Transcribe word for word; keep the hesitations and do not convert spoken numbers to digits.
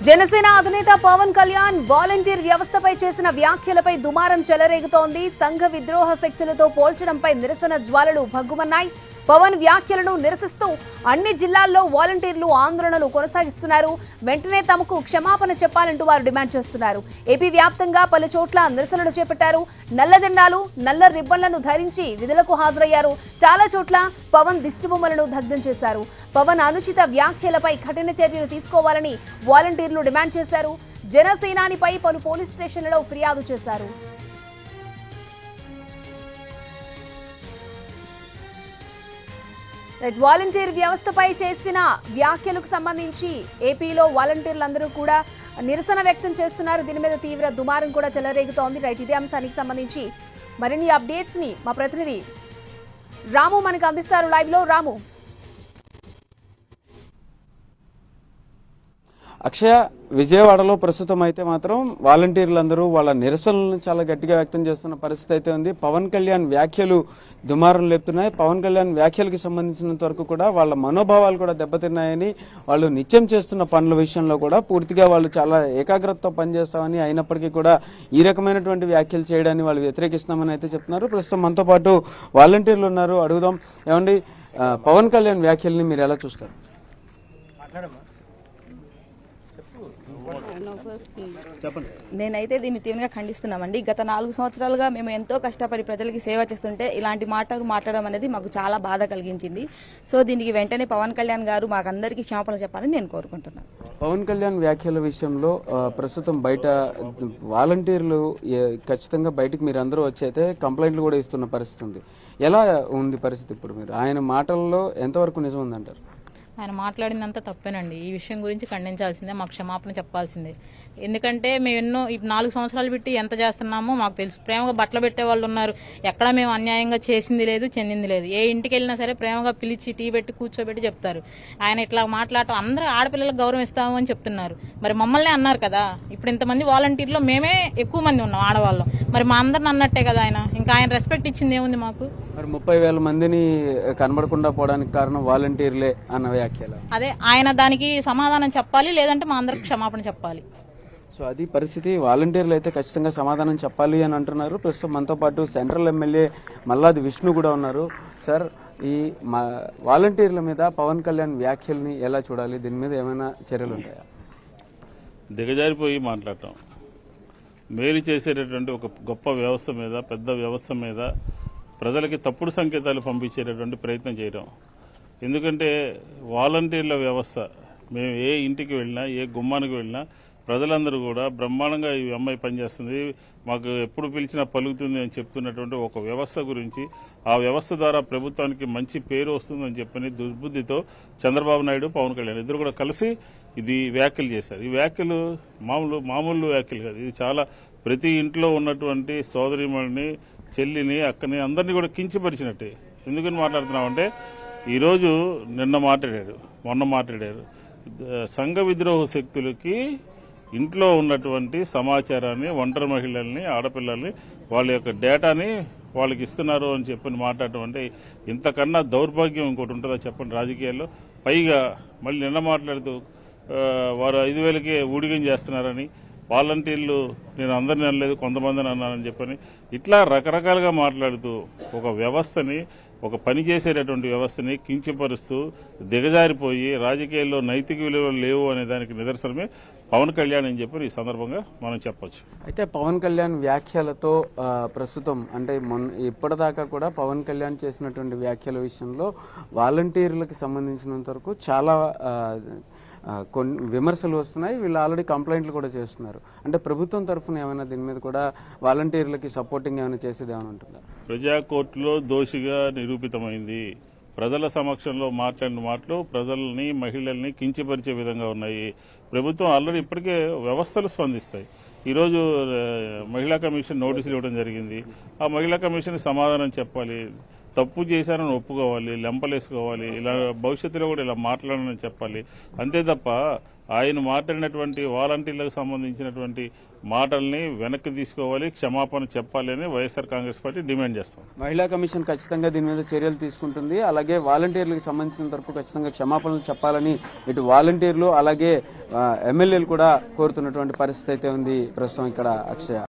జనసేన అధినేత పవన్ కళ్యాణ్ వాలంటీర్ వ్యవస్థపై చేసిన వ్యాఖ్యలపై దుమారం చెలరేగుతోంది. సంఘ విద్రోహ శక్తులతో పోల్చడంపై నిరసన జ్వాలలు భగ్గుమన్నాయి. పవన్ వ్యాఖ్యలను నిరసిస్తూ అన్ని జిల్లాల్లో వాలంటీర్లు ఆందోళనలు కొనసాగిస్తున్నారు. వెంటనే తమకు క్షమాపణ చెప్పాలంటూ వారు డిమాండ్ చేస్తున్నారు. ఏపీ వ్యాప్తంగా పలు చోట్ల నిరసనలు చేపట్టారు. నల్ల జెండాలు, నల్ల రిబ్బన్లను ధరించి విధులకు హాజరయ్యారు. చాలా చోట్ల పవన్ దిష్టిబొమ్మలను దగ్ధం చేశారు. పవన్ అనుచిత వ్యాఖ్యలపై కఠిన చర్యలు తీసుకోవాలని వాలంటీర్లు డిమాండ్ చేశారు. జనసేనానిపై పలు పోలీస్ స్టేషన్లలో ఫిర్యాదు చేశారు. వాలంటీర్ వ్యవస్థపై చేసిన వ్యాఖ్యలకు సంబంధించి ఏపీలో వాలంటీర్లందరూ కూడా నిరసన వ్యక్తం చేస్తున్నారు. దీని మీద తీవ్ర దుమారం కూడా చెలరేగుతోంది. రైట్, ఇదే అంశానికి సంబంధించి మరిన్ని అప్డేట్స్ ని మా ప్రతినిధి రాము మనకు అందిస్తారు లైవ్ లో. రాము, అక్షయ, విజయవాడలో ప్రస్తుతం అయితే మాత్రం వాలంటీర్లందరూ వాళ్ళ నిరసనలను చాలా గట్టిగా వ్యక్తం చేస్తున్న పరిస్థితి అయితే ఉంది. పవన్ కళ్యాణ్ వ్యాఖ్యలు దుమారం లేపుతున్నాయి. పవన్ కళ్యాణ్ వ్యాఖ్యలకు సంబంధించినంత వరకు కూడా వాళ్ళ మనోభావాలు కూడా దెబ్బతిన్నాయని, వాళ్ళు నిత్యం చేస్తున్న పనుల విషయంలో కూడా పూర్తిగా వాళ్ళు చాలా ఏకాగ్రతతో పనిచేస్తామని, అయినప్పటికీ కూడా ఈ రకమైనటువంటి వ్యాఖ్యలు చేయడాన్ని వాళ్ళు వ్యతిరేకిస్తామని అయితే చెప్తున్నారు. ప్రస్తుతం మనతో పాటు వాలంటీర్లు ఉన్నారు, అడుగుదాం. ఏమండి, పవన్ కళ్యాణ్ వ్యాఖ్యల్ని మీరు ఎలా చూస్తారు? నేనైతే దీన్ని తీవ్రంగా ఖండిస్తున్నామండి. గత నాలుగు సంవత్సరాలుగా మేము ఎంతో కష్టపడి ప్రజలకి సేవ చేస్తుంటే ఇలాంటి మాటలు మాట్లాడడం అనేది మాకు చాలా బాధ కలిగించింది. సో దీనికి వెంటనే పవన్ కళ్యాణ్ గారు మాకందరికీ క్షమాపణలు చెప్పాలని నేను కోరుకుంటున్నాను. పవన్ కళ్యాణ్ వ్యాఖ్యల విషయంలో ప్రస్తుతం బయట వాలంటీర్లు ఖచ్చితంగా బయటకు మీరు అందరూ వచ్చి అయితే కంప్లైంట్లు కూడా ఇస్తున్న పరిస్థితి ఉంది. ఎలా ఉంది పరిస్థితి ఇప్పుడు? మీరు ఆయన మాటల్లో ఎంతవరకు నిజం ఉందంటారు? ఆయన మాట్లాడినంత తప్పేనండి. ఈ విషయం గురించి ఖండించాల్సిందే, మాకు క్షమాపణ చెప్పాల్సిందే. ఎందుకంటే మేము ఎన్నో నాలుగు సంవత్సరాలు పెట్టి ఎంత చేస్తున్నామో మాకు తెలుసు. ప్రేమగా బట్టలు పెట్టే వాళ్ళు ఉన్నారు. ఎక్కడ మేము అన్యాయంగా చేసింది లేదు, చెందింది లేదు. ఏ ఇంటికి వెళ్ళినా సరే ప్రేమగా పిలిచి టీ పెట్టి కూర్చోబెట్టి చెప్తారు. ఆయన ఇట్లా మాట్లాడటం, అందరూ ఆడపిల్లలకు గౌరవం ఇస్తాము అని చెప్తున్నారు. మరి మమ్మల్ని అన్నారు కదా, ఇప్పుడు ఇంతమంది వాలంటీర్లో మేమే ఎక్కువ మంది ఉన్నాం ఆడవాళ్ళం. మరి మా అందరిని అన్నట్టే కదా ఆయన. ఇంకా ఆయన రెస్పెక్ట్ ఇచ్చింది ఏముంది మాకు? మరి ముప్పై వేల మందిని కనబడకుండా పోవడానికి కారణం వాలంటీర్లే అన్న వ్యాఖ్యలు. అదే ఆయన దానికి సమాధానం చెప్పాలి, లేదంటే మా అందరికి క్షమాపణ చెప్పాలి. సో అది పరిస్థితి. వాలంటీర్లు అయితే ఖచ్చితంగా సమాధానం చెప్పాలి అని అంటున్నారు. ప్రస్తుతం మనతో పాటు సెంట్రల్ ఎమ్మెల్యే మల్లాది విష్ణు కూడా ఉన్నారు. సార్, ఈ వాలంటీర్ల మీద పవన్ కళ్యాణ్ వ్యాఖ్యల్ని ఎలా చూడాలి? దీని మీద ఏమైనా చర్యలు ఉంటాయా? దిగజారిపోయి మాట్లాడటం, మేలు చేసేటటువంటి ఒక గొప్ప వ్యవస్థ మీద, పెద్ద వ్యవస్థ మీద ప్రజలకి తప్పుడు సంకేతాలు పంపించేటటువంటి ప్రయత్నం చేయడం. ఎందుకంటే వాలంటీర్ల వ్యవస్థ, మేము ఏ ఇంటికి వెళ్ళినా, ఏ గుమ్మానికి వెళ్ళినా ప్రజలందరూ కూడా బ్రహ్మాండంగా ఈ అమ్మాయి పనిచేస్తుంది, మాకు ఎప్పుడు పిలిచినా పలుకుతుంది అని చెప్తున్నటువంటి ఒక వ్యవస్థ గురించి, ఆ వ్యవస్థ ద్వారా ప్రభుత్వానికి మంచి పేరు వస్తుందని చెప్పని దుర్బుద్ధితో చంద్రబాబు నాయుడు, పవన్ కళ్యాణ్ ఇద్దరు కూడా కలిసి ఇది వ్యాఖ్యలు చేశారు. ఈ వ్యాఖ్యలు మామూలు మామూలు వ్యాఖ్యలు కాదు. ఇది చాలా ప్రతి ఇంట్లో ఉన్నటువంటి సోదరిమణిని, చెల్లిని, అక్కని అందరినీ కూడా కించపరిచినట్టే. ఎందుకని మాట్లాడుతున్నామంటే, ఈరోజు నిన్న మాట్లాడారు, మొన్న మాట్లాడారు, సంఘ విద్రోహ శక్తులకి ఇంట్లో ఉన్నటువంటి సమాచారాన్ని, ఒంటరి మహిళల్ని, ఆడపిల్లల్ని, వాళ్ళ యొక్క డేటాని వాళ్ళకి ఇస్తున్నారు అని చెప్పని మాట్లాడటం అంటే ఇంతకన్నా దౌర్భాగ్యం ఇంకోటి ఉంటుందా చెప్పండి రాజకీయాల్లో? పైగా మళ్ళీ నిన్న మాట్లాడుతూ వారు ఐదు వేలకే ఊడిగం చేస్తున్నారని, వాలంటీర్లు నేను అందరిని అనలేదు కొంతమందిని అన్నానని చెప్పని ఇట్లా రకరకాలుగా మాట్లాడుతూ ఒక వ్యవస్థని, ఒక పని చేసేటటువంటి వ్యవస్థని కించపరుస్తూ దిగజారిపోయి రాజకీయాల్లో నైతిక విలువలు లేవు అనే దానికి నిదర్శనమే పవన్ కళ్యాణ్ అని చెప్పి ఈ సందర్భంగా మనం చెప్పొచ్చు. అయితే పవన్ కళ్యాణ్ వ్యాఖ్యలతో ప్రస్తుతం అంటే మొన్న ఇప్పటిదాకా కూడా పవన్ కళ్యాణ్ చేసినటువంటి వ్యాఖ్యల విషయంలో వాలంటీర్లకు సంబంధించినంత వరకు చాలా కొన్ని విమర్శలు వస్తున్నాయి. వీళ్ళు ఆల్రెడీ కంప్లైంట్లు కూడా చేస్తున్నారు. అంటే ప్రభుత్వం తరఫున ఏమైనా దీని మీద కూడా వాలంటీర్లకి సపోర్టింగ్ ఏమైనా చేసేది ఏమైనా ఉంటుందా? ప్రజా కోర్టులో దోషిగా నిరూపితమైంది. ప్రజల సమక్షంలో మాట్లాడిన మాటలు ప్రజల్ని, మహిళల్ని కించపరిచే విధంగా ఉన్నాయి. ప్రభుత్వం ఆల్రెడీ ఇప్పటికే వ్యవస్థలు స్పందిస్తాయి. ఈరోజు మహిళా కమిషన్ నోటీసులు ఇవ్వడం జరిగింది. ఆ మహిళా కమిషన్ సమాధానం చెప్పాలి. తప్పు చేశారని ఒప్పుకోవాలి, లెంపలేసుకోవాలి, ఇలా భవిష్యత్తులో కూడా ఇలా మాట్లాడాలని చెప్పాలి. అంతే తప్ప ఆయన మాట్లాడినటువంటి వాలంటీర్లకు సంబంధించినటువంటి మాటల్ని వెనక్కి తీసుకోవాలి, క్షమాపణ చెప్పాలి అని వైఎస్ఆర్ కాంగ్రెస్ పార్టీ డిమాండ్ చేస్తాం. మహిళా కమిషన్ ఖచ్చితంగా దీని మీద చర్యలు తీసుకుంటుంది. అలాగే వాలంటీర్లకు సంబంధించిన వరకు ఖచ్చితంగా క్షమాపణలు చెప్పాలని ఇటు వాలంటీర్లు అలాగే ఎమ్మెల్యేలు కూడా కోరుతున్నటువంటి పరిస్థితి అయితే ఉంది ప్రస్తుతం ఇక్కడ. అక్షయ.